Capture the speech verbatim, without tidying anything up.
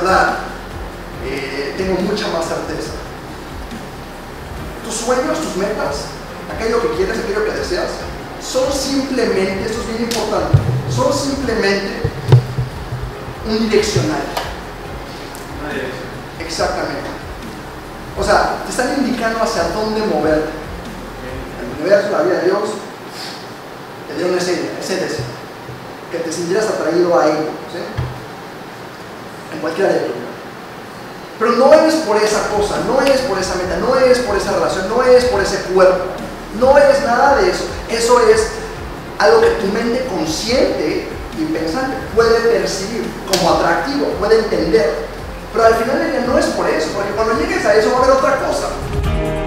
verdad, eh, tengo mucha más certeza. Tus sueños, tus metas, aquello que quieres, aquello que deseas, son simplemente, esto es bien importante, son simplemente un direccional. Una dirección. Exactamente. O sea, te están indicando hacia dónde moverte. El universo, la vida de Dios, te dieron ese, ese deseo, que te sintieras atraído a ello, ¿sí? En cualquier área de tu vida. Pero no es por esa cosa, no es por esa meta, no es por esa relación, no es por ese cuerpo, no es nada de eso. Eso es algo que tu mente consciente y pensante puede percibir como atractivo, puede entender. Pero al final del día no es por eso, porque cuando llegues a eso va a haber otra cosa.